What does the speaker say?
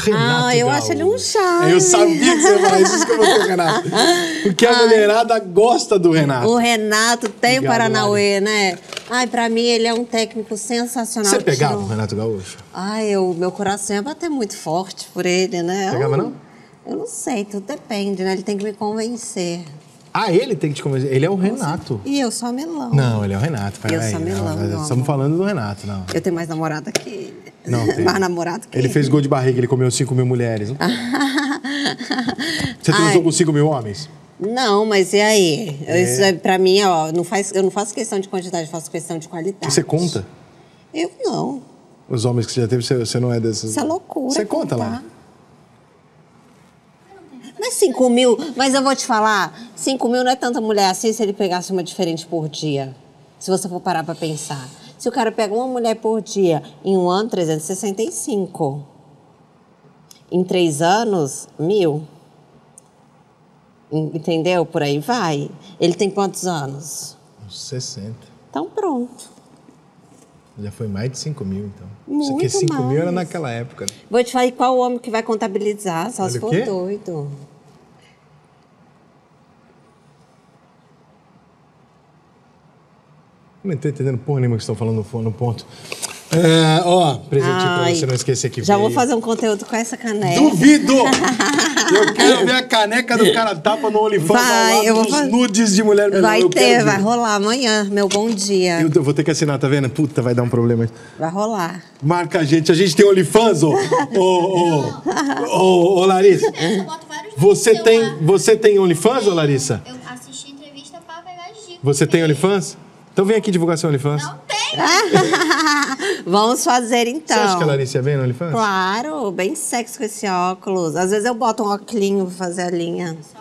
Renato eu Gaúcho. acho ele um charme. Eu sabia que você ia falar isso que eu vou ter o Renato. Porque a mulherada gosta do Renato. O Renato tem o Obrigado, Paranauê, né? Ai, pra mim ele é um técnico sensacional. Você pegava o Renato Gaúcho? Ai, meu coração ia bater muito forte por ele, né? Pegava, não? Eu não sei, tudo depende, né? Ele tem que me convencer. Ah, ele tem que te convencer. Ele é o Renato. E eu sou a melão. Não, ele é o Renato. Eu sou melão, Não, não. estamos falando do Renato, não. Eu tenho mais namorada que ele. Não tem. Mais namorado que Ele fez gol de barriga, ele comeu 5 mil mulheres. Você transou com 5 mil homens? Não, mas e aí? Isso é, pra mim, ó, eu não faço questão de quantidade, eu faço questão de qualidade. Você conta? Eu não. Os homens que você já teve, você não é desses... Isso é loucura. Você conta contar. lá? Mas 5 mil, mas eu vou te falar, 5 mil não é tanta mulher assim se ele pegasse uma diferente por dia. Se você for parar pra pensar. Se o cara pega uma mulher por dia, em um ano, 365. Em 3 anos, 1.000. Entendeu? Por aí vai. Ele tem quantos anos? Uns 60. Então pronto. Já foi mais de 5 mil, então. Muito Porque 5 mil mais. era naquela época. Vou te falar qual homem que vai contabilizar, só Olha se o for quê? doido. Não tô entendendo porra nenhuma que vocês estão falando no ponto. Presentinho pra Ai, você não esquecer que já veio. vou fazer um conteúdo com essa caneca. Duvido! Eu quero ver a caneca do cara tapa no OnlyFans ao eu lado vou dos nudes de mulher melhor. Vai Eu ter, quero ver. vai rolar amanhã, meu bom dia. Eu vou ter que assinar, tá vendo? Puta, vai dar um problema aí. Vai rolar. Marca a gente tem OnlyFans, ô Larissa? Eu boto vários vídeos Você tem OnlyFans, ô Larissa? Eu assisti entrevista pra pegar as dicas. Você tem OnlyFans? Então vem aqui divulgar seu OnlyFans. Não tem. Vamos fazer então. Você acha que a Larissa é bem no OnlyFans? Claro, bem sexy com esse óculos. Às vezes eu boto um óculinho pra fazer a linha.